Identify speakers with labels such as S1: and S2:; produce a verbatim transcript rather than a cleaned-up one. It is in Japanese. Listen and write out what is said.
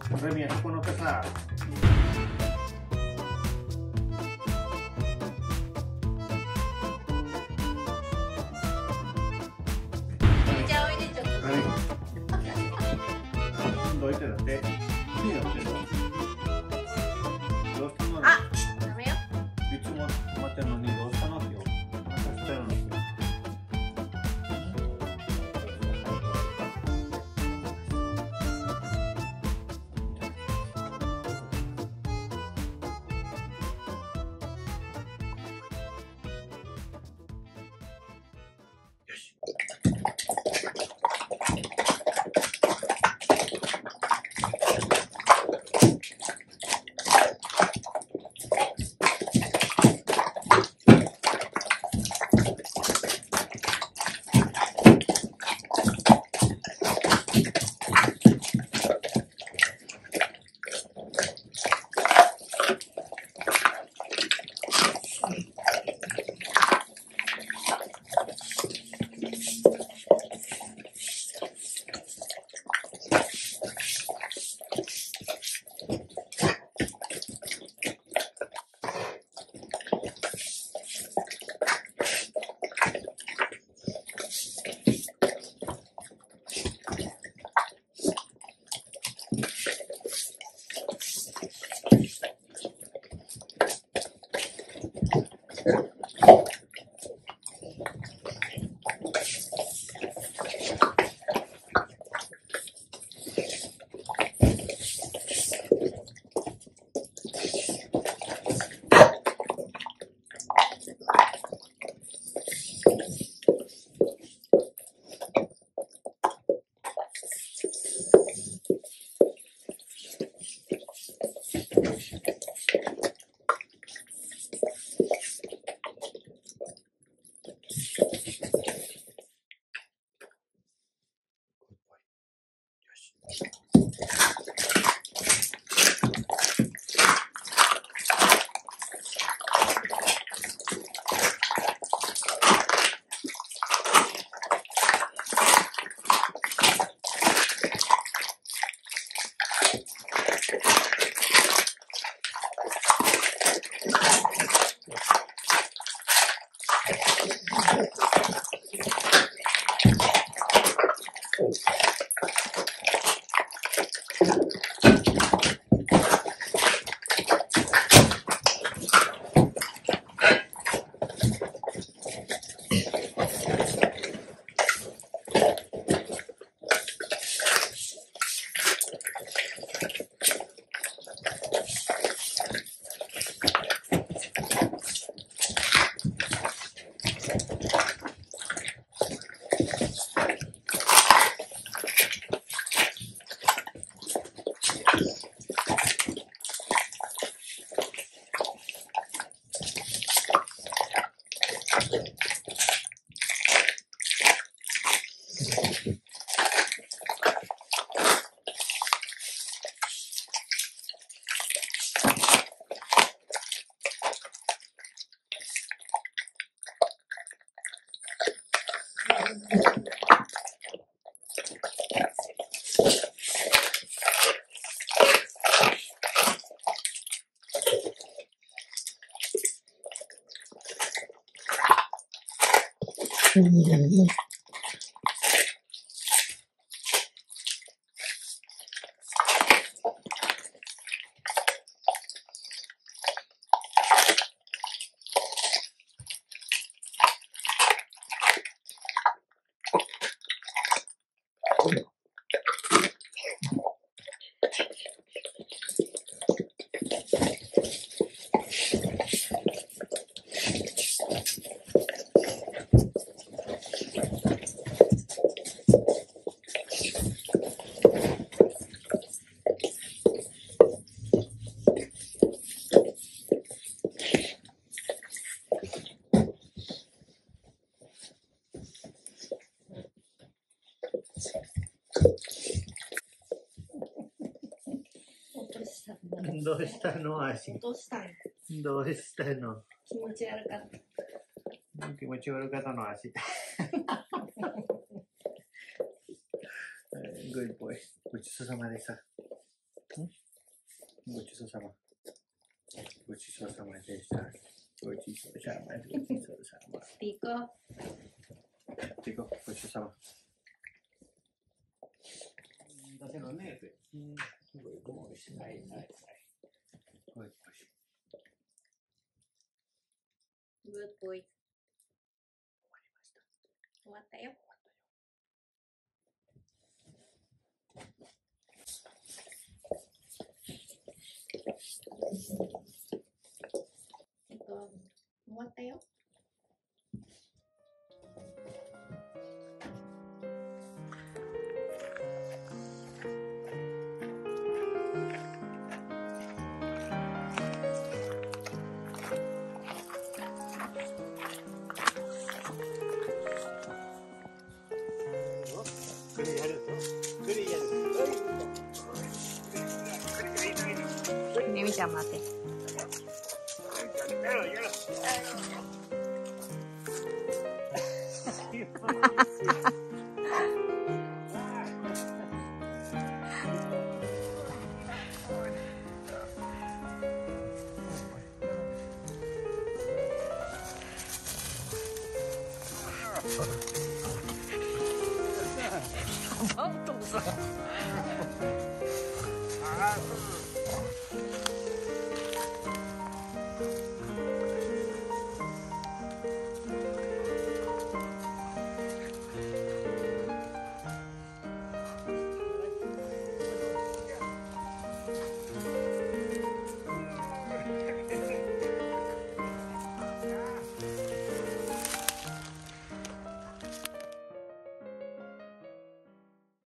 S1: Remy, aku no pesa.どういてだって。いいよってどう。どうしたの。
S2: あ、ダメよ。
S1: いつも待ってるのにどうしたのってよ。またしたよのってよ。よし。どうしたの足。
S2: どうしたん？
S1: どうしたの。
S2: 気持ち悪かった。
S1: 気持ち悪かったの足。Good boy。ごちそうさまでした。 ごちそうさま。ごちそうさまでした。ごちそうさま。ごちそうさま。
S2: ピコ。
S1: ピコ、ごちそうさま。
S3: だけどね、すごいゴールしないない。
S1: はい。
S2: グッドボーイ。終わったよ。えっと、終わったよ。
S3: これやるぞ。これやるぞ。
S2: みみちゃん待って。
S3: やろやろ。アウトさ。ああ。